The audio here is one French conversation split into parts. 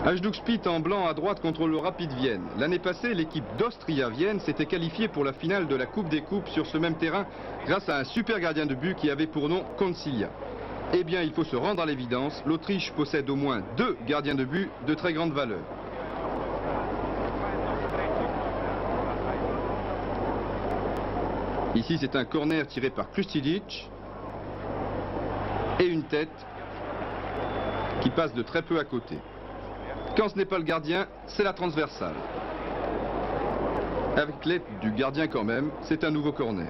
Hajduk Split en blanc à droite contre le Rapid Vienne. L'année passée, l'équipe d'Austria Vienne s'était qualifiée pour la finale de la Coupe des Coupes sur ce même terrain grâce à un super gardien de but qui avait pour nom Concilia. Eh bien, il faut se rendre à l'évidence, l'Autriche possède au moins 2 gardiens de but de très grande valeur. Ici, c'est un corner tiré par Krustidic et une tête qui passe de très peu à côté. Quand ce n'est pas le gardien, c'est la transversale. Avec l'aide du gardien quand même, c'est un nouveau corner.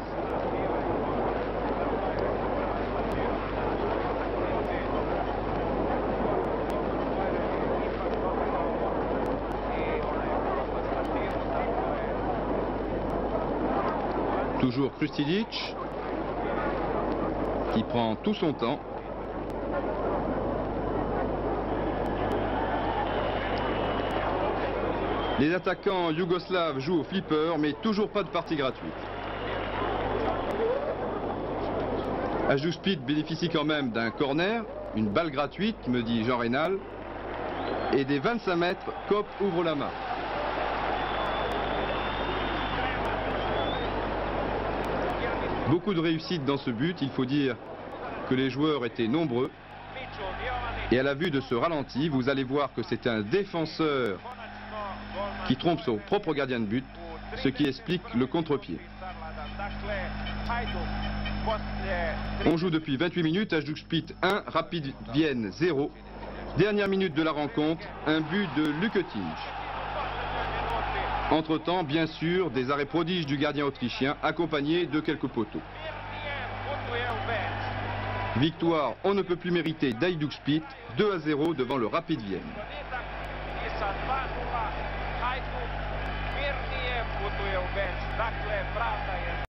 Toujours Krustidic qui prend tout son temps. Les attaquants yougoslaves jouent au flipper, mais toujours pas de partie gratuite. Hajduk Split bénéficie quand même d'un corner, une balle gratuite, me dit Jean Rénal, et des 25 mètres, Kopp ouvre la main. Beaucoup de réussite dans ce but, il faut dire que les joueurs étaient nombreux. Et à la vue de ce ralenti, vous allez voir que c'est un défenseur qui trompe son propre gardien de but, ce qui explique le contre-pied. On joue depuis 28 minutes, Hajduk Split 1, Rapid Vienne 0. Dernière minute de la rencontre, un but de Luketinge. Entre-temps, bien sûr, des arrêts prodiges du gardien autrichien, accompagnés de quelques poteaux. Victoire, on ne peut plus mériter d'Hajduk Split, 2-0 devant le Rapid Vienne.